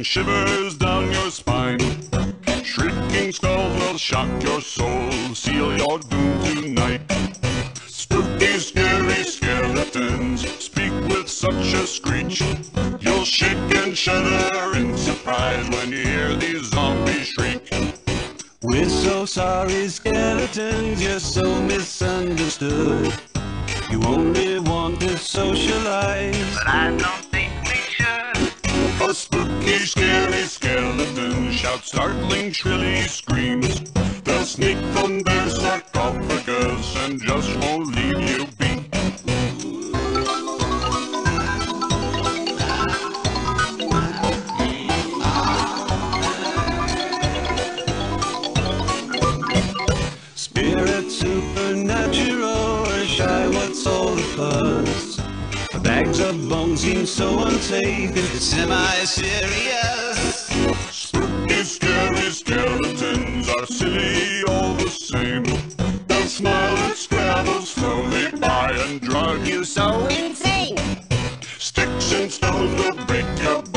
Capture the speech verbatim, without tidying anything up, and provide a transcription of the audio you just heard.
send shivers down your spine. Shrieking skulls will shock your soul, seal your doom tonight. Spooky, scary skeletons speak with such a screech. You'll shake and shudder in surprise when you hear these zombies shriek. We're so sorry, skeletons, you're so misunderstood. You only want to socialize, but I don't think we should. A spooky, scary skeleton shouts startling, shrilly screams. They'll sneak from their sarcophagus and just won't leave you be. Spirit supernatural, or shy, what's all the fuss? Bags of bones seem so unsafe, it's semi-serious. Spooky, scary skeletons are silly all the same. They'll smile at scrabbles slowly by and drive you so insane. Sticks and stones will break your